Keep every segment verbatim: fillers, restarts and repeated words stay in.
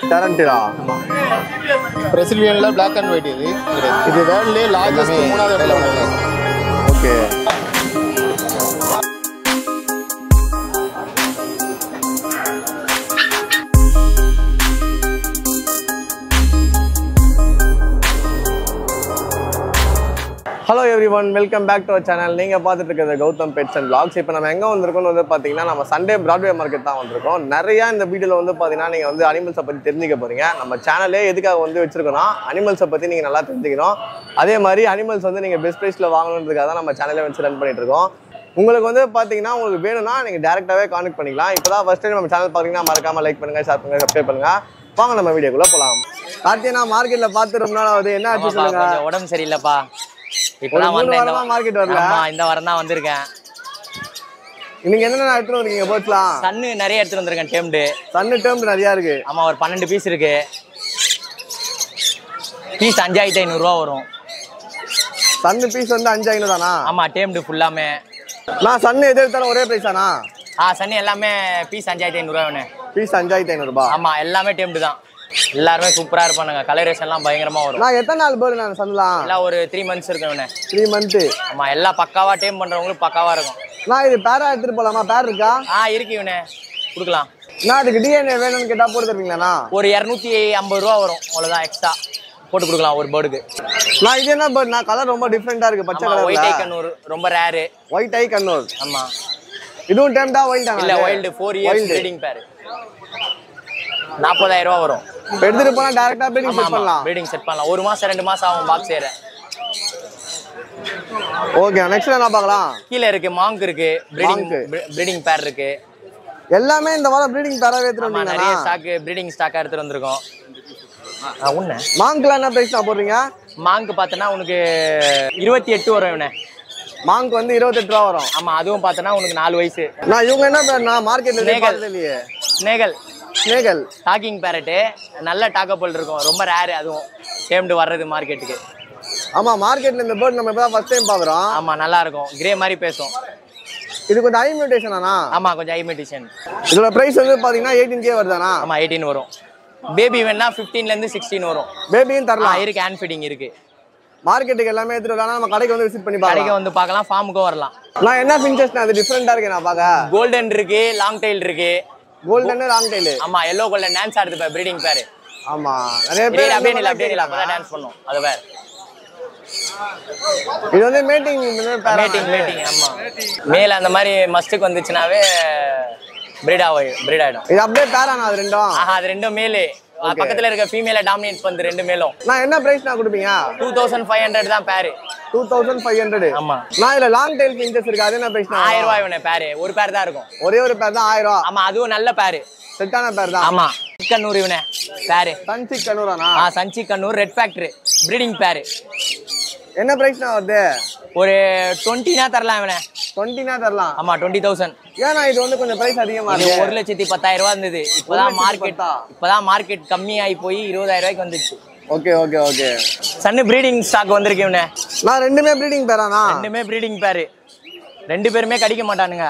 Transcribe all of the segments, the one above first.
டரண்டிரா பிரசிலியன்ல black and white இது இது வேர்ல்ட்லயே largest மூணாவது இடத்துல உள்ளது. Okay. Hello everyone, welcome back to our channel. நீங்கள் பார்த்துட்டு இருக்கிறது கௌதம் பெட்ஸ் அண்ட் vlogs. இப்போ நம்ம எங்கே வந்திருக்கோம்னு வந்து பார்த்தீங்கன்னா நம்ம சண்டே பிராட்வே மார்க்கெட் தான் வந்திருக்கோம். நிறையா இந்த வீடியோவில் வந்து பார்த்தீங்கன்னா நீங்கள் வந்து அனிமல்ஸை பற்றி தெரிஞ்சுக்க போகிறீங்க. நம்ம சேனலே எதுக்காக வந்து வச்சிருக்கோம்னா அனிமல்ஸை பற்றி நீங்கள் நல்லா தெரிஞ்சுக்கணும். அதே மாதிரி அனிமல்ஸ் வந்து நீங்கள் பெஸ்ட் ப்ரைஸில் வாங்கணுன்றதுக்காக தான் நம்ம சேனலே வச்சு ரன் பண்ணிட்டு இருக்கோம். உங்களுக்கு வந்து பார்த்தீங்கன்னா உங்களுக்கு வேணும்னா நீங்கள் டேரெக்டாகவே கான்டெக்ட் பண்ணிக்கலாம். இப்போ தான் ஃபஸ்ட் டைம் நம்ம சேனல் பார்த்தீங்கன்னா மறக்காமல் லைக் பண்ணுங்கள், ஷேர் பண்ணுங்கள், சப்ஸ்கிரைப் பண்ணுங்கள். வாங்க நம்ம வீடியோக்குள்ளே போகலாம். கார்த்தியா மார்க்கெட்டில் பார்த்து ரொம்ப நாள் ஆகுது, என்ன ஆச்சு சொல்லுங்க? உடம்பு சரியில்லைப்பா. இப்பதான் வந்தேன், மார்க்கெட் வரல. ஆமா, இந்த வாரம் தான் வந்திருக்கேன். இன்னைக்கு என்னென்ன எடுத்துட்டு வந்தீங்க? போட்லாம் சன்னு நிறைய எடுத்துட்டு வந்திருக்கேன். டேம்டு சன்னு டேம்டு நிறைய இருக்கு. ஆமா, ஒரு பன்னெண்டு பீஸ் இருக்கு. பீஸ் அஞ்சாயிரத்தி ஐநூறு ரூபா வரும். சன்னு பீஸ் வந்து அஞ்சு ஐநூறு தானா? ஆமா, டேம்டு ஃபுல்லாமே. நான் சன்னு எது எடுத்தாலும் ஒரே பிரைஸ் தானா? ஆ, சன்னு எல்லாமே பீஸ் அஞ்சாயிரத்தி ஐநூறு ரூபா வேணும். பீஸ் அஞ்சாயிரத்தி ஐநூறு ரூபாய். ஆமா, எல்லாமே டேம்டு தான். எல்லாருமே சூப்பரா இருப்பானுங்க. கலரேஷன் எல்லாம் பயங்கரமா வரும். நான் எத்தனை நாள் பேர் நான் சொல்லலாம்? எல்லாம் ஒரு த்ரீ மந்த்ஸ் இருக்கு. Three month. ஆமா, எல்லாம் பக்காவா டேம் பண்றவங்களுக்கு பக்காவா இருக்கும். நான் இது பேரா எடுத்துட்டு போலாமா? பேர் இருக்கா? ஆ, இருக்கு இவனே, கொடுக்கலாம். நான் அதுக்கு டிஎன்ஏ வேணும்னு கேட்டா போட்டு தருவீங்களா? ஒரு இரநூத்தி ஐம்பது ரூபா வரும், அவ்வளவுதான். எக்ஸ்ட்ரா போட்டு கொடுக்கலாம் ஒரு பேர்டுக்கு. நான் இது என்ன பேர்ட்? நான் கலர் ரொம்ப டிஃப்ரெண்டா இருக்கு, பச்சை கலர். ஒயிட் ஐ கண்ணூர் ரொம்ப ரேரு. ஒயிட் ஐ கண்ணூர். ஆமா, இதுவும் டேம்டா வைல்டா? இல்ல, வைல்டு. ஃபோர் இயர்ஸ் ப்ரீடிங் பேர். நாற்பதாயிரம் ரூபா வரும். எடுத்துட்டு போனா டைரக்டா ப்ரீடிங் செட் பண்ணலாம். ப்ரீடிங் செட் பண்ணலாம். ஒரு மாசம் ரெண்டு மாசம் ஆகும் பாக்ஸ் ஏற. ஓகே, நெக்ஸ்ட் என்ன பார்க்கலாம்? கீழ இருக்கு மாங்க் இருக்கு, ப்ரீடிங் ப்ரீடிங் பேர் இருக்கு. எல்லாமே இந்த வாரம் ப்ரீடிங் பேராவே எடுத்துட்டு வந்தீங்க. நிறைய ஸ்டாக் ப்ரீடிங் ஸ்டாக்கா எடுத்துட்டு வந்திருக்கோம். உன்ன மாங்க்ல என்ன பிரைஸ் நான் போடுறீங்க? மாங்க் பார்த்தனா உனக்கு இருபத்தி எட்டு வரும். இவனே மாங்க் வந்து இருபத்தெட்டு ரூபா வரும். ஆமா, அதுவும் பார்த்தனா உனக்கு நாலு வயசு. நான் இவங்க என்ன பேர்? நான் மார்க்கெட்ல பார்த்ததே இல்லையே. ஸ்னேகல். Senegal talking parrot. நல்ல டாக்கபிள் இருக்கும், ரொம்ப ரேர். அதுவும் டேம்டு வர்றது மார்க்கெட்டுக்கு. ஆமா, மார்க்கெட்ல இந்த பேர்ட் நம்ம இப்பதான் ஃபர்ஸ்ட் டைம் பாக்குறோம். ஆமா, நல்லா இருக்கும். கிரே மாதிரி பேசும். இது கொஞ்சம் ஹை மியூட்டேஷன் ஆனா? ஆமா, கொஞ்சம் ஹை மியூட்டேஷன். இதோட பிரைஸ் வந்து பாத்தீங்கன்னா எயிட்டீன் கே வருதானா? ஆமா, எயிட்டீன் வரும். பேபி வேணா பதினைந்துல இருந்து பதினாறு வரும். பேபியும் தரலாம். இருக்கு, ஹேண்ட் ஃபீடிங் இருக்கு. மார்க்கெட்டுக்கு எல்லாமே எடுத்துட்டு வரலாம். நம்ம கடைக்கு வந்து விசிட் பண்ணி பார்க்கலாம். கடைக்கு வந்து பார்க்கலாம், ஃபார்முக்கும் வரலாம். நான் என்ன ஃபின்ச்சஸ் அது டிஃபரெண்டா இருக்கு நான் பாக்க. கோல்டன் இருக்கு, லாங் டெயில் இருக்கு. Golden long tail. ஆமா, எல்லோ கோல்டன் டான்ஸ் ஆடுது பா, ப்ரீடிங் பேர். ஆமா, நிறைய பேர் அப்படியே நில அப்படியே நில அப்பதான் டான்ஸ் பண்ணும். அது வேற. இது வந்து மேட்டிங் மேட்டிங் மேட்டிங். ஆமா, மேல அந்த மாதிரி மஸ்டுக்கு வந்துச்சுனாவே பிரீட் ஆகும், பிரீட் ஆயிடும். இது அப்படியே பேரானா அது ரெண்டும்? ஆஹா, அது ரெண்டும் மேலே. பக்கத்துல இருக்க ஃபீமேல டாமினேட் பண்ணு ரெண்டு மேலும். நான் என்ன பிரைஸ் நான் கொடுப்பீங்க? டூ தௌசண்ட் ஃபைவ் ஹண்ட்ரட் தான் pair. Two thousand five hundred. ஆமா. நான் இதுல லாங் டெயில் ஃபின்ச்சஸ் இருக்கு, அது என்ன பிரைஸ்? ஆயிரம் ரூபாய் இவனே பேரு. ஒரு பேர் தான் இருக்கும். ஒரே ஒரு பேர் தான் ஆயிரம் ரூபாய். ஆமா, அதுவும் நல்ல பேரு, செட்டான பேர் தான். ஆமா, கண்ணூர் இவனே பேரு. சன்சி கண்ணூரானா? ஆ, சன்சி Kannur red factory breeding pair. என்ன பிரைஸ் நான் வருது? ஒரு டுவெண்ட்டினா தரலாம் இவனே. டுவெண்ட்டினா தரலாம். ஆமா, டுவெண்ட்டி தௌசண்ட். ஏன்னா இது வந்து கொஞ்சம் பிரைஸ் அதிகமா இருக்கு. ஒரு லட்சத்தி பத்தாயிரம் ரூபாய் இருந்தது. இப்பதான் மார்க்கெட் இப்பதான் மார்க்கெட் கம்மியாகி போய் இருபதாயிரம் ரூபாய்க்கு வந்துச்சு. Okay okay okay. சன்னு ப்ரீடிங் ஸ்டாக் வந்திருக்கு இவனே. நான் ரெண்டுமே ப்ரீடிங் பேரானா? ரெண்டுமே ப்ரீடிங் பேரு. ரெண்டு பேருமே கடிக்க மாட்டானுங்க.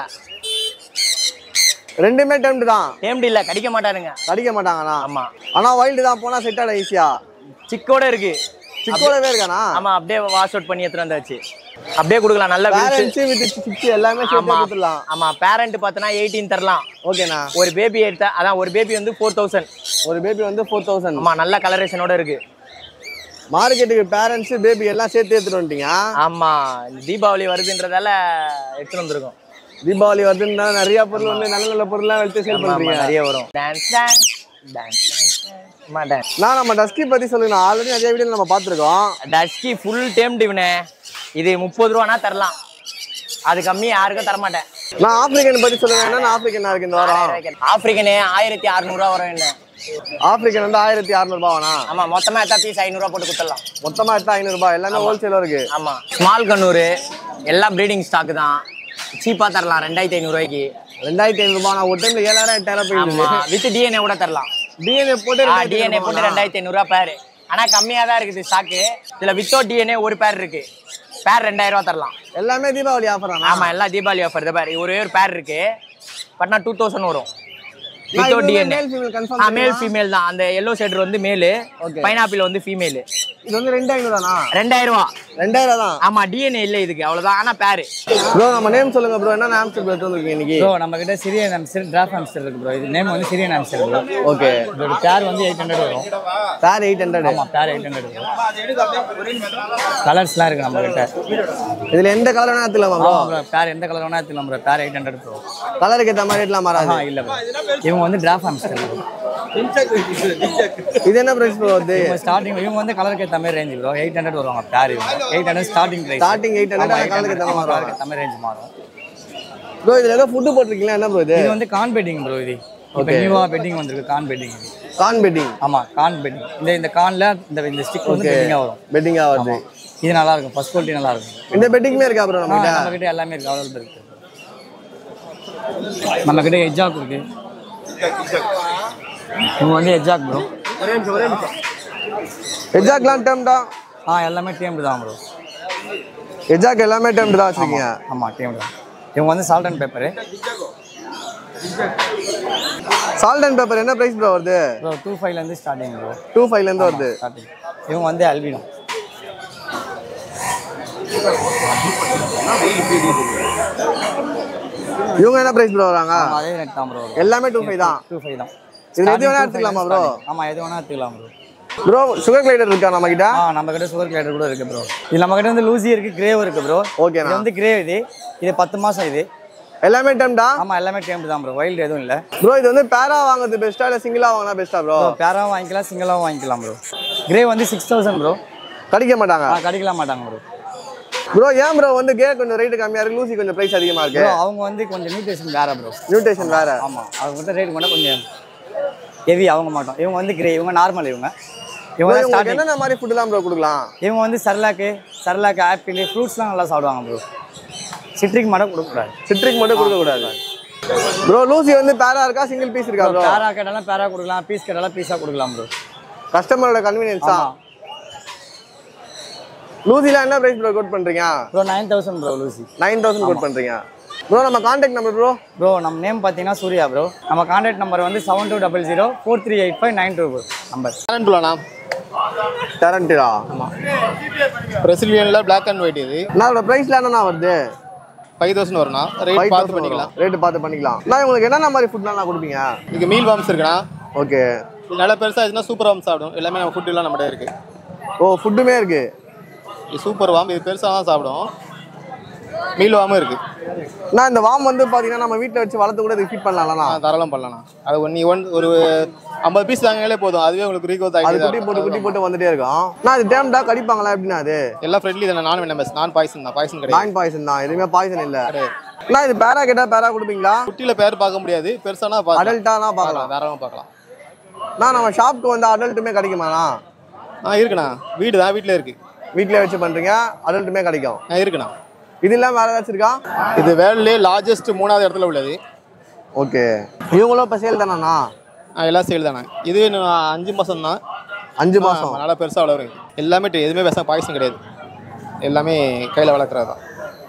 ரெண்டுமே டேம்டு தான். டேம்டு இல்ல, கடிக்க மாட்டானுங்க. கடிக்க மாட்டாங்கண்ணா? ஆமா. ஆனா வைல்டு தான் போனா செட் ஆட ஈஸியா. சிக்கோட இருக்கு. சிக்கோடவே இருக்கானா? ஆமா, அப்படியே வாஷ் அவுட் பண்ணி எடுத்து வந்தாச்சு. அப்படியே கொடுக்கலாம். நல்ல பேரண்ட்ஸ் வித் சிக்ஸ் எல்லாமே சேர்த்து கொடுத்துடலாம். ஆமா, பேரண்ட் பார்த்தனா எயிட்டீன் தரலாம். ஓகேண்ணா. ஒரு பேபி எடுத்தா அதான் ஒரு பேபி வந்து ஃபோர் தௌசண்ட். ஒரு பேபி வந்து ஃபோர் தௌசண்ட். ஆமா, நல்ல கலரேஷனோட இருக்கு. மார்க்கெட்டுக்கு பேரண்ட்ஸ் பேபி எல்லாம் சேர்த்து எடுத்துட்டு வந்துட்டீங்க. ஆமா, தீபாவளி வருதுன்றதால எடுத்துட்டு வந்திருக்கோம். தீபாவளி வருதுன்னா நிறைய பொருள் வந்து நல்ல நல்ல பொருள்லாம் எடுத்து சேல் பண்றீங்க. நிறைய வரும். Dance dance dance dance. நான் நம்ம டஸ்கி பத்தி சொல்லுங்க. ஆல்ரெடி நிறைய வீடியோ நம்ம பார்த்துருக்கோம். டஸ்கி ஃபுல் டேம்டு இவனே. இது முப்பது ரூபானா தரலாம், அது கம்மி யாருக்கும் தரமாட்டேன். நான் ஆப்பிரிக்கன் பத்தி சொல்லுங்க. என்ன ஆப்பிரிக்கன் இருக்கு இந்த வாரம்? ஆப்பிரிக்கனே ஆயிரத்தி அறுநூறு ரூபா வரும். என்ன ஆப்பிரிக்கன் வந்து ஆயிரத்தி அறுநூறு ரூபாய்னா? ஆமா, மொத்தமா எத்தா பீஸ் ஐநூறு ரூபா போட்டு கொடுத்துடலாம். மொத்தமா எத்தா ஐநூறு ரூபாய். எல்லாமே ஹோல்சேலா இருக்கு. ஆமா, ஸ்மால் கண்ணூர் எல்லாம் ப்ரீடிங் ஸ்டாக் தான். சீப்பா தரலாம், ரெண்டாயிரத்தி ஐநூறு ரூபாய்க்கு. ரெண்டாயிரத்தி ஐநூறு ரூபாய். நான் ஒரு டைம்ல ஏழாயிரம் எட்டாயிரம் போயிடுது. வித் டிஎன்ஏ கூட தரலாம். டிஎன்ஏ போட்டு டிஎன்ஏ போட்டு ரெண்டாயிரத்தி ஐநூறு ரூபாய் பேரு. ஆனா கம்மியா தான் இருக்குது ஸ்டாக்கு. இதுல வித்தவுட் டிஎன்ஏ ஒரு பேர் இருக்கு. பேர் ரெண்டாயிரம் ரூபாய் தரலாம். எல்லாமே தீபாவளி ஆஃபர். ஆமா, எல்லாம் தீபாவளி ஆஃபர். இந்த பேர் ஒரே ஒரு பேர் இருக்கு. பட்னா டூ தௌசண்ட் வரும். Without DNA. மேல் ஃபீமேல் ஆ கன்ஃபார்ம். மேல் ஃபீமேல் தான். அந்த எல்லோ ஷேடர் வந்து மேலு, பைனாப்பிள் வந்து ஃபீமேல். இது வந்து ரெண்டாயிரம் தானா? ரெண்டாயிரம் ரூபா. ரெண்டாயிரம் தான். ஆமா டிஎன்ஏ இல்ல இதுக்கு, அவ்வளவுதான். ஆனா பேரு. ப்ரோ நம்ம நேம் சொல்லுங்க ப்ரோ. என்ன ஹாம்ஸ்டர் ப்ரோ எடுத்துருக்கீங்க இன்னைக்கு? ப்ரோ நம்ம கிட்ட சிரியன் ஹாம்ஸ்டர், டிராஃப்ட் ஹாம்ஸ்டர் இருக்கு ப்ரோ. இது நேம் வந்து சிரியன் ஹாம்ஸ்டர் ப்ரோ. ஓகே. இதோட பேர் வந்து எயிட் ஹண்ட்ரட் வரும். பேர் எயிட் ஹண்ட்ரட். ஆமா பேர் எயிட் ஹண்ட்ரட் வரும். கலர்ஸ்லாம் இருக்கு நம்ம கிட்ட. இதுல எந்த கலர் வேணா எடுத்துக்கலாமா ப்ரோ? ப்ரோ பேர் எந்த கலர் வேணா எடுத்துக்கலாம் ப்ரோ. பேர் எயிட் ஹண்ட்ரட் ப்ரோ. கலருக்கு ஏத்த மாதிரி ரேட்லாம் மாறாது. ஆ இல்ல ப்ரோ. இவங்க வந்து டிராஃப்ட் ஹாம்ஸ்டர் ப்ரோ. இது என்ன பிரைஸ் ப்ரோ வருது? இவங்க ஸ்டார்டிங் இவங்க வந்து கலருக்கு ஏத்த மாதிரி ரேஞ்ச் ப்ரோ. எயிட் ஹண்ட்ரட் வருவாங்க பேர். இவங்க eight hundred starting price. Starting eight hundred கலருக்கு ஏத்த மாதிரி வரும். ஏத்த மாதிரி ரேஞ்ச் மாறும் ப்ரோ. இதுல ஏதோ ஃபுட் போட்டுருக்கீங்களா? என்ன ப்ரோ இது? இது வந்து கான் பெட்டிங் ப்ரோ. இது இப்போ நியூவா பெட்டிங் வந்திருக்கு கான் பெட்டிங். கான் பெட்டிங். ஆமா கான் பெட்டிங். இந்த இந்த கான்ல இந்த இந்த ஸ்டிக் வந்து பெட்டிங்கா வரும். பெட்டிங்கா வருது. இது நல்லா இருக்கும். ஃபர்ஸ்ட் குவாலிட்டி நல்லா இருக்கும். இந்த பெட்டிங்மே இருக்கா ப்ரோ நம்ம கிட்ட? நம்ம கிட்ட எல்லாமே இருக்கு. அவைலபிள் இருக்கு. நம்ம கிட்ட எஜ்ஜாக் இருக்கு. இவங்க வந்து எஜ்ஜாக் ப்ரோ. ஒரே நிமிஷம் ஒரே நிமிஷம். எஜ்ஜாக்லாம் டேம்டா? ஆ எல்லாமே டேம்டு தான் ப்ரோ. எஜ்ஜாக் எல்லாமே டேம்டு தான் வச்சிருக்கீங்க? ஆமா டேம்டு தான். இவங்க வந்து salt and pepper. Salt and pepper என்ன பிரைஸ் ப்ரோ வருது? ப்ரோ டூ ஃபைவ்ல இருந்து ஸ்டார்டிங் ப்ரோ. டூ ஃபைவ்ல இருந்து வருது. ஸ்டார்டிங். இவங்க வந்து அல்பினோ. இவங்க என்ன பிரைஸ் ப்ரோ வராங்க? அதே ரேட் தான் ப்ரோ. எல்லாமே டூ ஃபைவ் தான். டூ ஃபைவ் தான். இது எது வேணா எடுத்துக்கலாமா ப்ரோ? ஆமா எது வேணா எடுத்துக்கலாம் ப்ரோ. ப்ரோ சுகர் கிளைடர் இருக்கா நம்ம கிட்ட? ஆ நம்ம கிட்ட சுகர் கிளைடர் கூட இருக்கு ப்ரோ. இது நம்ம கிட்ட வந்து லூசி இருக்கு, கிரேவ் இருக்கு ப்ரோ. ஓகே. இது வந்து கிரேவ். இது இது பத்து மாசம். இது எல்லாமே டேம்டா? ஆமா எல்லாமே டேம்டு தான் ப்ரோ. வைல்ட் எதுவும் இல்ல ப்ரோ. இது வந்து பேரா வாங்குறது பெஸ்டா இல்ல சிங்கிளா வாங்கினா பெஸ்டா ப்ரோ? பேராவும் வாங்கிக்கலாம், சிங்கிளாவும் வாங்கிக்கலாம் ப்ரோ. கிரேவ் வந்து சிக்ஸ் தௌசண்ட் ப்ரோ. கடிக்க மாட்டாங்க? கடிக்கலாம் மாட்டாங்க ப்ரோ. ப்ரோ ஏன் ப்ரோ வந்து கே கொஞ்சம் ரேட் கம்மியா இருக்கு, லூசி கொஞ்சம் பிரைஸ் அதிகமா இருக்கு? ப்ரோ அவங்க வந்து கொஞ்சம் நியூட்ரிஷன் வேற ப்ரோ. நியூட்ரிஷன் வேற. ஆமா அவங்க வந்து ரேட் கூட கொஞ்சம் ஹெவி ஆக மாட்டோம். இவங்க வந்து கிரே, இவங்க நார்மல். இவங்க இவங்க ஸ்டார்டிங் என்னென்ன மாதிரி ஃபுட்லாம் ப்ரோ கொடுக்கலாம்? இவங்க வந்து சர்லாக்கு, சர்லாக்கு, ஆப்பிள், ஃப்ரூட்ஸ்லாம் நல்லா சாப்பிடுவாங்க ப்ரோ. சிட்ரிக் மட்டும் கொடுக்கக்கூடாது. சிட்ரிக் மட்டும் கொடுக்கக்கூடாது ப்ரோ. லூசி வந்து பேரா இருக்கா சிங்கிள் பீஸ் இருக்கா ப்ரோ? பேரா கேட்டாலும் பேரா கொடுக்கலாம், பீஸ் கேட்டாலும் பீஸாக கொடுக்கலாம் ப்ரோ. கஸ்டமரோட கன்வீனியன்ஸா? லூசில என்ன பிரைஸ் ப்ரோ கோட் பண்றீங்க? ப்ரோ நைன் தௌசண்ட் ப்ரோ லூசி. நைன் தௌசண்ட் கோட் பண்றீங்க ப்ரோ. நம்ம கான்டாக்ட் நம்பர் ப்ரோ? ப்ரோ நம்ம நேம் பார்த்தீங்கன்னா சூர்யா ப்ரோ. நம்ம கான்டாக்ட் நம்பர் வந்து seven two double zero four three eight five nine two number. டேரண்டிலாண்ணா? டேரண்டிலா? ஆமாம். பிரசிலியனில் பிளாக் அண்ட் ஒயிட். இது என்னோட ப்ரைஸ்ல என்னண்ணா வருது? Five thousand வரும்ண்ணா. ரேட் பார்த்து பண்ணிக்கலாம். ரேட்டு பார்த்து பண்ணிக்கலாம். நான் உங்களுக்கு என்னென்ன மாதிரி ஃபுட்லாம் கொடுப்பீங்க? இங்கே மீல் வார்ம்ஸ் இருக்குண்ணா. ஓகே. நல்லா பெருசாக இதுனா சூப்பர் வார்ம் சாப்பிடும். எல்லாமே நம்ம ஃபுட்டுலாம் நம்மகிட்ட இருக்குது. ஓ ஃபுட்டுமே இருக்கு. இது சூப்பர் வார்ம். இது பெருசாக தான் சாப்பிடும். மீல் வார்மும் இருக்குது. நான் இந்த வார்ம் வந்து பார்த்தீங்கன்னா நம்ம வீட்டில் வச்சு வளர்த்து கூட இது ஃபீட் பண்ணலாம்ண்ணா? தாராளம் பண்ணலாம்ண்ணா. அது ஒன் ஒன் ஒரு ஐம்பது பீஸ் தாங்களே போதும். அதுவே உங்களுக்கு ரீகோத் ஆகிடுது. குட்டி போட்டு குட்டி போட்டு வந்துட்டே இருக்கும். நான் இது டேம்டா கடிப்பாங்களா எப்படின்னா? அது எல்லாம் ஃப்ரெண்ட்லி தானே. நான் வேணும் நான் பாய்சன் தான். பாய்சன் கிடையாது. நான் பாய்சன் தான். எதுவுமே பாய்சன் இல்லை. நான் இது பேரா கேட்டால் பேரா கொடுப்பீங்களா? குட்டியில் பேர் பார்க்க முடியாது. பெருசானா அடல்ட்டானா பார்க்கலாம். தாராளமாக பார்க்கலாம். நான் நம்ம ஷாப்புக்கு வந்து அடல்ட்டுமே கிடைக்குமாண்ணா? ஆ இருக்குண்ணா. வீடு தான். வீட்டில் இருக்குது. வீட்டிலே வச்சு பண்ணுறீங்க. அடல்ட்டுமே கிடைக்கும்? ஆ இருக்குண்ணா. இது இல்லாமல் வேறு ஏதாச்சும் இருக்கா? இது வேர்ல்ட்லே லார்ஜஸ்ட் மூணாவது இடத்துல உள்ளது. ஓகே. இவங்களும் இப்போ சேல் தானண்ணா? ஆ எல்லாம் சேல் தானே. இது அஞ்சு மாதம் தான். அஞ்சு மாதம் நல்லா பெருசாக வளரும். எல்லாமே எதுவுமே பெருசாக பாய்சன் கிடையாது. எல்லாமே கையில் வளர்க்குறது தான்.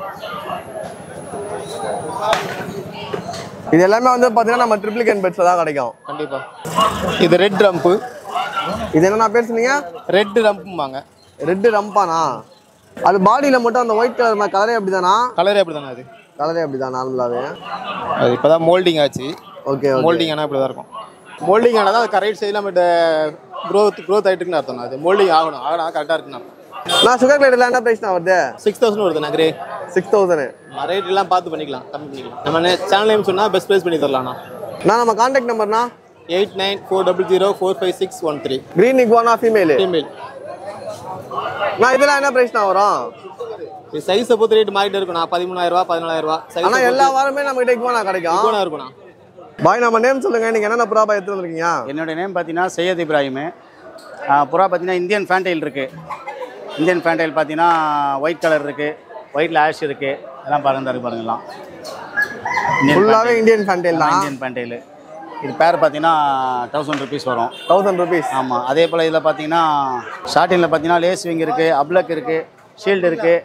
இது எல்லாமே வந்து பார்த்தீங்கன்னா நம்ம ட்ரிப்ளிகேன் பெட்ஸில் தான் கிடைக்கும். கண்டிப்பாக. இது ரெட் ரம்ப்பு. இது என்னென்ன பேர் சொன்னீங்க? ரெட் ரம்பும்பாங்க. ரெட்டு ரம்பானா? அது பாடியில் மட்டும் அந்த ஒயிட் கலர் கலரே அப்படி தானா? கலரே அப்படி தானே. அது கலரே அப்படி தான் நார்மலாகவே. அது இப்போ தான் மோல்டிங் ஆச்சு. ஓகே. மோல்டிங் ஆனால் இப்படி தான் இருக்கும். மோல்டிங் ஆனால் தான் கரெக்ட் சைடில் நம்மகிட்ட க்ரோத் க்ரோத் ஆகிட்டுக்குன்னு அர்த்தம். அது மோல்டிங் ஆகணும். ஆகணும் கரெக்டாக இருக்குன்னு அர்த்தம். நான் சுகர் கிளைடரில் என்ன ப்ரைஸ் தான் வருது? சிக்ஸ் தௌசண்ட் வருதுண்ணா. Grey six thousand. ரேட் எல்லாம் பார்த்து பண்ணிக்கலாம். கம்மி பண்ணிக்கலாம். நம்ம சேனல் நேம் சொன்னால் பெஸ்ட் ப்ரைஸ் பண்ணி தரலாம்ண்ணா. நான் நம்ம கான்டாக்ட் நம்பர்னா eight nine four double zero four five six one three. Green iguana female? Female. நான் இதெல்லாம் என்ன ப்ரைஸ் தான் வரும்? சைஸை பொறுத்த ரேட் மாறிட்டு இருக்குண்ணா. பதிமூணாயிரரூவா பதினாலாயிரரூவா. ஆனால் எல்லா வாரமே நம்ம கிட்ட இக்வானா கிடைக்கும். இக்வானா இருக்குண்ணா. பாய் நம்ம நேம் சொல்லுங்கள். நீங்கள் என்னென்ன புறா பாய் எடுத்துகிட்டு வந்துருக்கீங்க? என்னோட நேம் பார்த்தீங்கன்னா சையத் இப்ராஹிம். புறா பார்த்தீங்கன்னா இந்தியன் ஃபேண்டைல் இருக்குது. இந்தியன் ஃபேண்டைல் பார்த்தீங்கன்னா ஒயிட் கலர் இருக்குது, ஒயிட்டில் ஆஷ் இருக்குது. எல்லாம் பாருங்க இருக்கு பாருங்கலாம். ஃபுல்லாகவே இந்தியன் ஃபேண்டைல் தான். Indian fantail. இது பேர் பார்த்தீங்கன்னா தௌசண்ட் ருபீஸ் வரும். Thousand rupees. ஆமாம். அதே போல் இதில் பார்த்தீங்கன்னா ஷார்டிங்கில் பார்த்தீங்கன்னா லேஸ் விங் இருக்குது, அப்லக் இருக்குது, ஷீல்டு இருக்குது,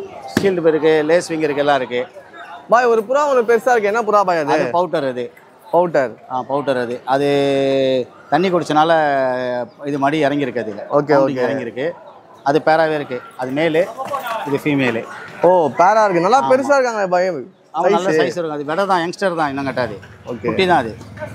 ஷீல்டு இருக்குது, லேஸ் விங் இருக்குது, எல்லாம் இருக்குது. பாய் ஒரு புறா ஒன்று பெருசாக இருக்குது. என்ன புறா பாய் அது? பவுட்டர். அது பவுடர். ஆ பவுடர் அது அது தண்ணி குடிச்சனால இது மடி இறங்கியிருக்கு அதில். ஓகே ஓகே இறங்கியிருக்கு. அது பேராகவே இருக்குது. அது மேலு, இது ஃபீமேலு. ஓ பேரா இருக்குது. நல்லா பெருசாக இருக்காங்க பயம். அவன் நல்ல சைஸ் இருக்கும். அது விட தான், யங்ஸ்டர் தான், இன்னும் கட்டாது. ஓகே குட்டி தான் அது.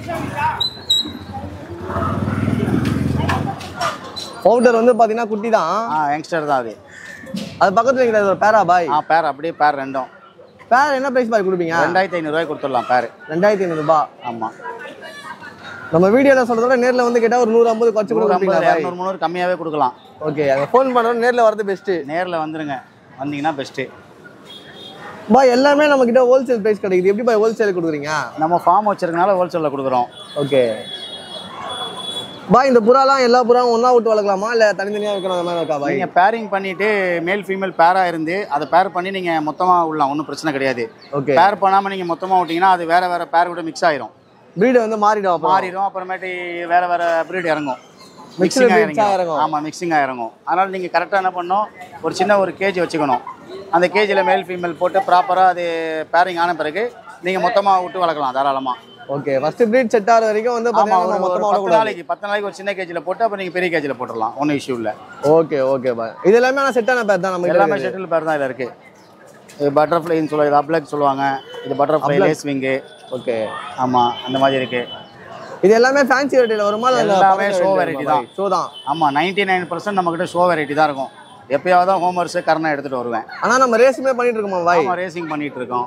பவுடர் வந்து பார்த்தீங்கன்னா குட்டி தான். ஆ யங்ஸ்டர் தான் அது. அது பக்கத்தில் இருக்கிறது ஒரு பேரா பாய். ஆ பேர் அப்படியே பேர் ரெண்டும். பேர் என்ன ப்ரைஸ் பாய் கொடுப்பீங்க? ரெண்டாயிரத்தி ஐநூறுரூவாய்க்கு கொடுத்துடலாம் பேர். ரெண்டாயிரத்தி ஐநூறுபா. ஆமாம். நம்ம வீடியோவில் சொல்கிறத நேரில் வந்து கேட்டால் ஒரு நூறு ஐம்பது குறைச்சி கொடுப்பீங்களா? இரநூறு முந்நூறு கம்மியாகவே கொடுக்கலாம். ஓகே. அங்கே ஃபோன் பண்ணுறோம், நேரில் வரது பெஸ்ட்டு. நேரில் வந்துடுங்க, வந்தீங்கன்னா பெஸ்ட்டு. பாய் எல்லாமே நம்மக்கிட்ட ஹோல்சேல் ப்ரைஸ் கிடைக்குது. எப்படி பாய் ஹோல்சேல் கொடுக்குறீங்க? நம்ம ஃபார்ம் வச்சிருக்கனால ஹோல்சேலில் கொடுக்குறோம். ஓகே பாய். இந்த புறாலாம் எல்லா புறாவும் ஒன்றா விட்டு வளர்க்கலாமா இல்லை தனித்தனியாக வைக்கணும் அந்த மாதிரி இருக்கா பாய்? நீங்கள் பேரிங் பண்ணிவிட்டு மேல் ஃபீமேல் பேராக இருந்து அதை பேர் பண்ணி நீங்கள் மொத்தமாக விடலாம், ஒன்றும் பிரச்சனை கிடையாது. ஓகே. பேர் பண்ணாமல் நீங்கள் மொத்தமாக விட்டிங்கன்னா அது வேறு வேறு பேர் கூட மிக்ஸ் ஆயிரும். ப்ரீடு வந்து மாறிடும் மாறிடும் அப்புறமேட்டு வேறு வேறு ப்ரீடு இறங்கும். மிக்சிங் மிக்சிங் இறங்கும். ஆமாம், மிக்சிங்காக இறங்கும். அதனால் நீங்கள் கரெக்டாக என்ன பண்ணணும், ஒரு சின்ன ஒரு கேஜி வச்சுக்கணும். அந்த கேஜியில் மேல் ஃபீமேல் போட்டு ப்ராப்பராக அது பேரிங் ஆன பிறகு நீங்கள் மொத்தமாக விட்டு வளர்க்கலாம் தாராளமாக. ஓகே. ஃபர்ஸ்ட் ப்ரீட் செட் ஆகிற வரைக்கும் வந்து ஆமாம், மொத்தமாக பத்து நாளைக்கு பத்து நாளைக்கு ஒரு சின்ன கேஜியில் போட்டு அப்புறம் நீங்கள் பெரிய கேஜியில் போட்டுடலாம், ஒன்றும் இஷ்யூ இல்லை. ஓகே ஓகே பாய். இது எல்லாமே ஆனால் செட்டான பேர் தான். நம்ம எல்லாமே ஷட்டில் பேர் தான் இதில் இருக்குது. இது பட்டர்ஃப்ளைன்னு சொல்லுவாங்க, இது அப்ளக் சொல்லுவாங்க, இது பட்டர்ஃப்ளை லேஸ் விங்கு. ஓகே. ஆமாம், அந்த மாதிரி இருக்குது. இது எல்லாமே ஃபேன்சி வெரைட்டியில் வருமா? எல்லாமே ஷோ வெரைட்டி தான். ஷோ தான். ஆமாம், நைன்டி நைன் பர்சன்ட் நம்மக்கிட்ட ஷோ வெரைட்டி தான் இருக்கும். எப்பயாவது தான் ஹோம்ஒர்க்ஸு கரெக்டாக எடுத்துகிட்டு வருவேன். ஆனால் நம்ம ரேஸுமே பண்ணிட்டு இருக்கோமா பாய்? ஆமாம், ரேசிங் பண்ணிகிட்டு இருக்கோம்.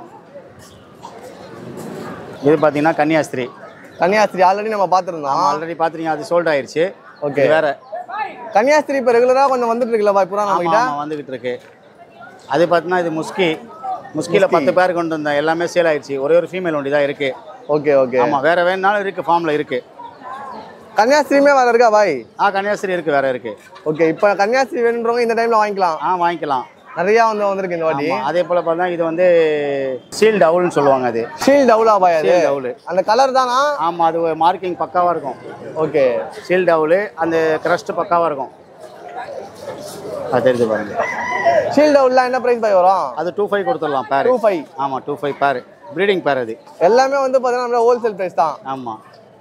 இது பார்த்தீங்கன்னா கன்னியாஸ்திரி. கன்னியாஸ்திரி ஆல்ரெடி நம்ம பார்த்துருந்தோம். ஆல்ரெடி பார்த்துருங்க, அது சோல்ட் ஆயிடுச்சு. ஓகே. வேற கன்னியாஸ்திரி இப்போ ரெகுலராக கொஞ்சம் வந்துட்டு இருக்குல்ல பாய் புறா நம்ம கிட்ட? வந்துகிட்டு இருக்கு. அது பார்த்தீங்கன்னா இது முஸ்கி. முஸ்கியில் பத்து பேர் கொண்டு வந்தேன், எல்லாமே சேல் ஆயிடுச்சு. ஒரே ஒரு ஃபீமேல் ஒண்டி தான் இருக்கு. Okay okay. ஆமாம், வேற வேணுனாலும் இருக்கு, ஃபார்மில் இருக்கு. கன்னியாஸ்திரியுமே வேற இருக்கா பாய்? ஆ கன்னியாஸ்திரி இருக்கு, வேற இருக்கு. ஓகே. இப்போ கன்னியாஸ்திரி வேணுன்றவங்க இந்த டைமில் வாங்கிக்கலாம். ஆ வாங்கிக்கலாம். நிறையா வந்து வந்திருக்கு இந்த வாட்டி. அதே போல் பார்த்தா இது வந்து ஷீல்ட் அவுல்னு சொல்லுவாங்க. அது ஷீல்ட் அவுலா பாய்? அது ஷீல்ட் அவுல். அந்த கலர் தானா? ஆமாம், அது மார்க்கிங் பக்காவாக இருக்கும். ஓகே. ஷீல்ட் அவுல், அந்த கிரஸ்ட் பக்காவாக இருக்கும். அது தெரிஞ்சு பாருங்க. ஷீல்ட் அவுல்லாம் என்ன ப்ரைஸ் பாய் வரும்? அது டூ ஃபைவ் கொடுத்துடலாம் பேர். Two five. ஆமாம், two five pair. Breeding pair அது. எல்லாமே வந்து பார்த்தீங்கன்னா நம்ம ஹோல்சேல் ப்ரைஸ் தான். ஆமாம்.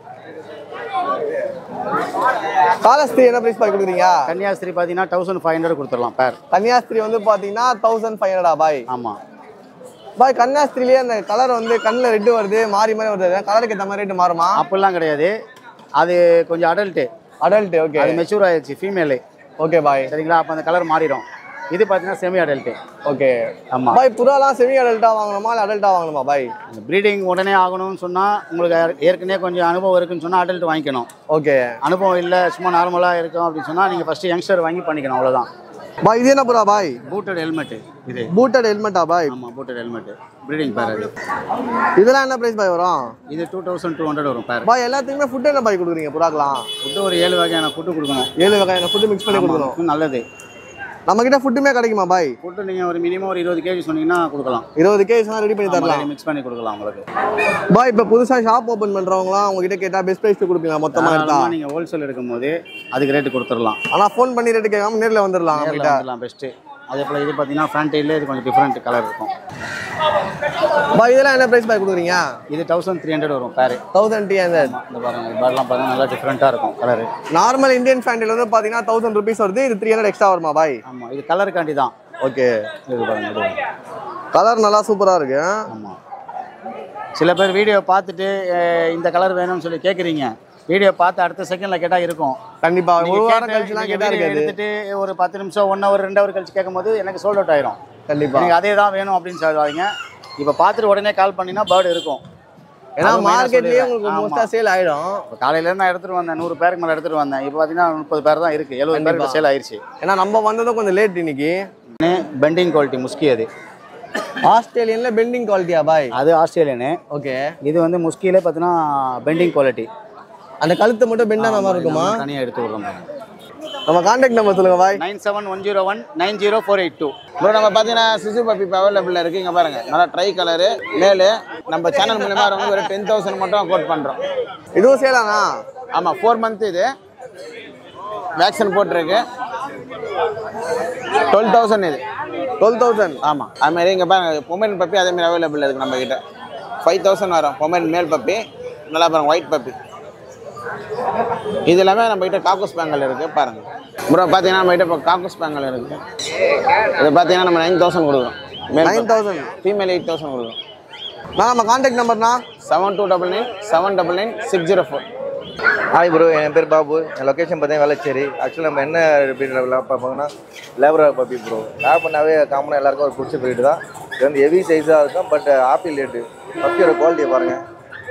காலஸ்திரி என்ன ப்ரைஸ் பாய் கொடுக்குறீங்க? கன்னியாஸ்திரி பார்த்தீங்கன்னா தௌசண்ட் ஃபைவ் ஹண்ட்ரட் கொடுத்துடலாம் பேர். கன்னியாஸ்திரி வந்து பார்த்தீங்கன்னா தௌசண்ட் ஃபைவ் ஹண்ட்ரடா பாய்? ஆமாம் பாய். கன்னியாஸ்திரிலேயே அந்த கலர் வந்து கண்ணில் ரெட்டு வருது, மாறி மாறி வருது. கலருக்கு ஏற்ற மாதிரி ரேட்டு மாறுமா? அப்படிலாம் கிடையாது. அது கொஞ்சம் அடல்ட்டு. அடல்ட்டு. ஓகே. அது மெச்சூர் ஆயிடுச்சு, ஃபீமேலு. ஓகே பாய். சரிங்களா? அப்போ அந்த கலர் மாறிடும். இது பார்த்தீங்கன்னா செமி அடல்ட்டு. ஓகே. ஆமாம் பாய். புறாலாம் செமி அடல்ட்டாக வாங்கணுமா இல்லை அடல்ட்டாக வாங்கணுமா பாய்? ப்ரீடிங் உடனே ஆகணும்னு சொன்னால், உங்களுக்கு ஏற்கனவே கொஞ்சம் அனுபவம் இருக்குன்னு சொன்னால் அடல்ட் வாங்கிக்கணும். ஓகே. அனுபவம் இல்லை, சும்மா நார்மலாக இருக்கும் அப்படின்னு சொன்னால் நீங்கள் ஃபஸ்ட்டு யங்ஸ்டர் வாங்கி பண்ணிக்கணும், அவ்வளோதான். பாய் இது என்ன புறா பாய்? பூட்டட் ஹெல்மெட்டு இது. பூட்டட் ஹெல்மெட்டா பாய்? ஆமாம், பூட்டட் ஹெல்மெட்டு. ப்ரீடிங் பேர் அது. இதெல்லாம் என்ன ப்ரைஸ் பாய் வரும்? இது டூ தௌசண்ட் டூ ஹண்ட்ரட் வரும் பேர். பாய் எல்லாத்துக்குமே ஃபுட் என்ன பாய் கொடுக்குறீங்க புறாக்கலாம்? ஃபுட்டு ஒரு ஏழு வகையான ஃபுட்டு கொடுக்கணும். ஏழு வகையான ஃபுட்டு மிக்ஸ் பண்ணி கொடுக்கணும். நல்லது. நம்மகிட்ட ஃபுட்டுமே கிடைக்குமா பாய்? ஃபுட்டு நீங்கள் ஒரு மினிமம் ஒரு இருபது கேஜி சொன்னீங்கன்னா கொடுக்கலாம். இருபது கேஜி ரெடி பண்ணி தரலாம், மிக்ஸ் பண்ணி கொடுக்கலாம் உங்களுக்கு. பாய் இப்போ புதுசாக ஷாப் ஓப்பன் பண்ணுறவங்களாம் உங்ககிட்ட கேட்டால் பெஸ்ட் ப்ரைஸ் கொடுப்பீங்களா மொத்தமாக எடுத்தா? நீங்கள் ஹோல்சேல் எடுக்கும் போது அதுக்கு ரேட்டு கொடுத்துடலாம். ஆனால் ஃபோன் பண்ணி ரேட்டு கேட்காம நேரில் வந்துடலாம் நம்மகிட்ட. பெஸ்ட்டு. அதே போல் இது பார்த்தீங்கன்னா ஃபேன்டைலே இது கொஞ்சம் டிஃப்ரெண்ட் கலர் இருக்கும். பாய் இதெல்லாம் என்ன ப்ரைஸ் பாய் கொடுக்குறீங்க? இது தௌசண்ட் த்ரீ ஹண்ட்ரட் வரும் பேர். Thousand three hundred. இந்த பாருங்க, இந்த பேர்லாம் பாருங்கள், நல்லா டிஃப்ரெண்ட்டாக இருக்கும் கலரு. நார்மல் இந்தியன் ஃபேண்டில் வந்து பார்த்தீங்கன்னா தௌசண்ட் ருபீஸ் வருது, இது த்ரீ ஹண்ட்ரட் எக்ஸ்ட்ரா வருமா பாய்? ஆமாம், இது கலருக்காண்டி தான். ஓகே. இது பாருங்க, இது கலர் நல்லா சூப்பராக இருக்கு. ஆமாம். சில பேர் வீடியோ பார்த்துட்டு இந்த கலர் வேணும்னு சொல்லி கேட்குறீங்க. வீடியோ பார்த்து அடுத்த செகண்டில் கேட்டால் இருக்கும். கண்டிப்பாக ஒரு வாரம் கழிச்சுலாம் கேட்டால் எடுத்துட்டு ஒரு பத்து நிமிஷம் ஒன் ஹவர் ரெண்டு ஹவர் கழிச்சு கேட்கும் போது எனக்கு சோல்ட் அவுட் ஆயிரும். கண்டிப்பாக எனக்கு அதே தான் வேணும் அப்படின்னு சொல்லுவாங்க. இப்போ பார்த்துட்டு உடனே கால் பண்ணினா பேர்டு இருக்கும். ஏன்னா மார்க்கெட்லேயே உங்களுக்கு மோஸ்ட்டாக சேல் ஆகிடும். இப்போ காலையிலேருந்து நான் எடுத்துகிட்டு வந்தேன், நூறு பேருக்கு மேலே எடுத்துகிட்டு வந்தேன். இப்போ பார்த்தீங்கன்னா முப்பது பேர் தான் இருக்குது, எழுபது பேருக்கு சேல் ஆயிடுச்சு. ஏன்னா நம்ம வந்ததும் கொஞ்சம் லேட் இன்னைக்கு. பெண்டிங் குவாலிட்டி முஸ்கி. அது ஆஸ்திரேலியனில் பெண்டிங் குவாலிட்டியா பாய்? அது ஆஸ்திரேலியனு. ஓகே. இது வந்து முஸ்கியிலே பார்த்தீங்கன்னா பெண்டிங் குவாலிட்டி. அந்த கழுத்து மட்டும் பெண்டான மாதிரி இருக்குமா? தனியாக எடுத்து விடுறோம். நம்ம கான்டாக்ட் நம்பர் சொல்லுங்க பாய். Nine seven one zero one nine zero four eight two. Bro நம்ம பார்த்தீங்கன்னா சிசு பப்பி இப்போ அவைலபிளாக இருக்குது. இங்கே பாருங்கள், நல்லா ட்ரை கலரு மேலு. நம்ம சேனல் மூலமாக வரவங்க ஒரு டென் தௌசண்ட் மட்டும் கோட் பண்ணுறோம். இதுவும் சேலாண்ணா? ஆமாம், ஃபோர் மந்த் இது வேக்சின் போட்டிருக்கு. டுவெல் தௌசண்ட் இது. Twelve thousand. ஆமாம், அதுமாரி இங்கே பாருங்கள் பொமேன் பப்பி அதேமாதிரி அவைலபிள் இருக்குது நம்மக்கிட்ட. ஃபைவ் தௌசண்ட் வரும் பொமேன் மேல் பப்பி. நல்லா பாருங்கள் ஒயிட் பப்பி. இது எல்லாமே நம்மகிட்ட காக்கோஸ் பேங்கல் இருக்குது பாருங்கள் ப்ரோ. பார்த்தீங்கன்னா நம்மகிட்ட இப்போ காக்கோஸ் பேங்கல் இருக்குது. இது பார்த்தீங்கன்னா நம்ம நைன் தௌசண்ட் கொடுக்குறோம். Nine thousand female eight thousand கொடுக்குறோம். நான் நம்ம கான்டாக்ட் நம்பர்னா seven two double nine seven double nine six zero four. Hi bro, என் பேர் பாபு. என் லொக்கேஷன் பார்த்தீங்கன்னா வேளச்சேரி. ஆக்சுவலாக நம்ம என்ன லேப் பார்ப்போம்னா லேப்ராடோர் பப்பி ப்ரோ. லேப் பண்ணாவே காமனாக எல்லாருக்கும் ஒரு பிடிச்ச ப்ரீடு தான். இது வந்து ஹெவி சைஸாக இருக்கும், பட் ஆப்பிள் ரேட்டு. பப்பியோட குவாலிட்டியை பாருங்கள்.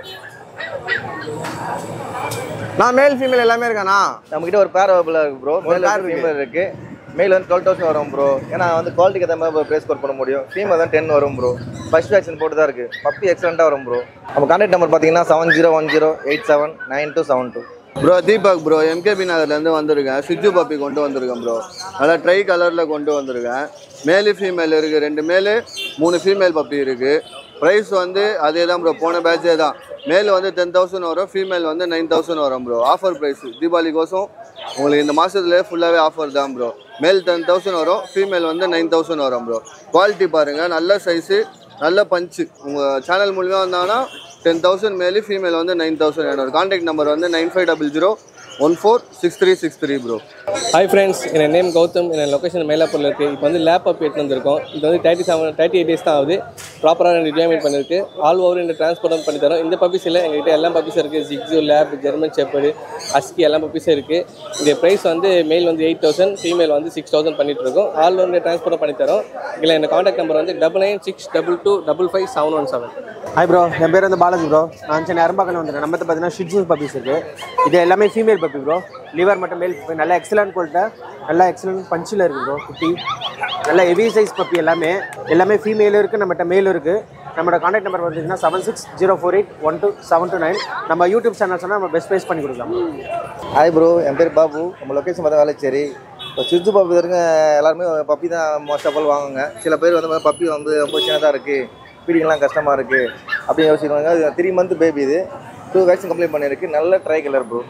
நான் மேல் ஃபீமேல் எல்லாமே இருக்காண்ணா. நம்மக்கிட்ட ஒரு பேர் அவைலபிளாக இருக்குது ப்ரோ. மேல் ஃபீமேல் இருக்குது. மேல் வந்து டுவெல் தௌசண்ட் வரும் ப்ரோ. ஏன்னா வந்து குவாலிட்டிக்கு ஏற்ற மாதிரி ப்ரைஸ் ஸ்கோர் பண்ண முடியும். ஃபீமேல் தான் டென் வரும் ப்ரோ. ஃபர்ஸ்ட் வேக்சின் போட்டு தான் இருக்குது. பப்பி எக்ஸலண்ட்டாக வரும் ப்ரோ. நம்ம கான்டாக்ட் நம்பர் பார்த்தீங்கன்னா seven zero one zero eight seven nine two seven two. Bro Deepak bro, MKB நகர்லேருந்து வந்திருக்கேன். சுஜு பப்பி கொண்டு வந்திருக்கேன் ப்ரோ. நல்லா ட்ரை கலரில் கொண்டு வந்திருக்கேன். மேலு ஃபீமேல் இருக்குது. ரெண்டு மேலு மூணு ஃபீமேல் பப்பி இருக்குது. ப்ரைஸ் வந்து அதே தான் ப்ரோ, போன பேட்சே தான். மேல் வந்து டென் தௌசண்ட் வரும், ஃபீமேல் வந்து நைன் தௌசண்ட் வரும் ப்ரோ. ஆஃபர் ப்ரைஸ் தீபாவளி கோசம் உங்களுக்கு இந்த மாதத்துலேயே ஃபுல்லாகவே ஆஃபர் தான் ப்ரோ. மேல் டென் தௌசண்ட் வரும், ஃபீமேல் வந்து நைன் தௌசண்ட் வரும் ப்ரோ. குவாலிட்டி பாருங்கள், நல்ல சைஸு, நல்ல பஞ்சு. உங்கள் சேனல் மூலிமா வந்தாங்கன்னா டென் தௌசண்ட் மேலு, ஃபீமேல் வந்து நைன் தௌசண்ட் என்னோட கான்டாக்ட் நம்பர் வந்து nine five double zero one four six three six three bro. Hi friends, என் நேம் கௌதம். என் லொக்கேஷன் மயிலாப்பூரில் இருக்குது. இப்போ வந்து லேப் பப்பி எடுத்து வந்திருக்கோம். இது வந்து thirty seven thirty eight days தான் ஆகுது. ப்ராப்பராக ரிட்டையர்மெண்ட் பண்ணிருக்கு. ஆல் ஓவர் இந்த ட்ரான்ஸ்போர்ட் பண்ணி தரோம். இந்த பப்பீஸில் எங்கள்கிட்ட எல்லா பப்பீஸும் இருக்குது. ஜிக்ஸு, லேப், ஜெர்மன் ஷெப்பர்டு, ஹஸ்கி எல்லா பப்பீஸும் இருக்குது. இந்த ப்ரைஸ் வந்து மேல் வந்து எயிட் தௌசண்ட், ஃபீமேல் வந்து சிக்ஸ் தௌசண்ட் பண்ணிட்டு இருக்கோம். ஆல் ஓவர் ட்ரான்ஸ்போர்ட் பண்ணி தரோம். இல்லை என் கான்டாக்ட் நம்பர் வந்து double nine six double two double five seven one seven. Hi bro, என் பேர் வந்து பாலாஜி ப்ரோ. நான் சென்னை அரும்பாக்கம் வந்துட்டேன். நம்ம பார்த்தீங்கன்னா ஷிட்ஜூ பப்பீஸ் இருக்குது. இது எல்லாமே ஃபீமேல் பப்பி ப்ரோ. லிவர் மட்டும் மேல் நல்லா எக்ஸலண்ட் குவாலிட்டி, நல்லா எக்ஸலண்ட் பஞ்சில் இருக்குது ப்ரோ. குட்டி நல்லா ஹெவி சைஸ் பப்பி. எல்லாமே எல்லாமே ஃபீமேலும் இருக்குது, நம்மகிட்ட மேலும் இருக்குது. நம்மளோட கான்டாக்ட் நம்பர் பார்த்தீங்கன்னா seven six zero four eight one two seven two nine. நம்ம யூடியூப் சேனல் சொன்னால் நம்ம பெஸ்ட் ப்ரைஸ் பண்ணி கொடுக்கலாம். ஹாய் ப்ரோ, என் பேர் பாபு. நம்ம லொக்கேஷன் பார்த்தா வேளச்சேரி. இப்போ சுஜு பப்பி இருக்க எல்லாருமே பப்பி தான் மோஸ்ட் ஆஃப் ஆல் வாங்குங்க. சில பேர் வந்து பப்பி வந்து ரொம்ப சின்னதாக இருக்குது, ஃபீடிங்லாம் கஷ்டமாக இருக்குது அப்படின்னு யோசிச்சுருவாங்க. அது த்ரீ மந்த் பேபி. இது டூ வேக்சின் கம்ப்ளீட் பண்ணியிருக்கு. நல்ல ட்ரை கலர் ப்ரோ.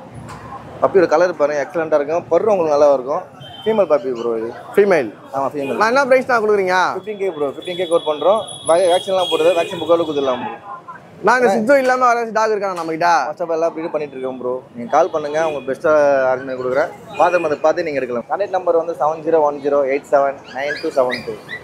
பப்பியோட கலர் பாருங்கள், எக்ஸலண்ட்டாக இருக்கும். பரு உங்களுக்கு நல்லா இருக்கும். Female puppy bro. இது ஃபீமேல். ஆமாம் ஃபீமேல். நான் என்ன ப்ரைஸ் தான் கொடுக்குறீங்க? Fifteen K bro. Fifteen K quote பண்ணுறோம். வேக்சின்லாம் போடுறது. வேக்சின் புக்காவில் கொடுத்துடலாம் ப்ரோ. நாங்கள் சிஜோ இல்லாமல் வர டாக் இருக்காங்க நம்மகிட்ட. ஃபர்ஸ்ட் ஆஃப் எல்லாம் ப்ரீட் பண்ணிட்டு இருக்கோம் ப்ரோ. நீங்கள் கால் பண்ணுங்கள், உங்களுக்கு பெஸ்ட்டாக அரேஞ்ச் பண்ணி கொடுக்குறேன். பார்த்து அதை பார்த்து நீங்கள் எடுக்கலாம். கான்டாக்ட் நம்பர் வந்து seven zero one zero eight seven nine two seven two.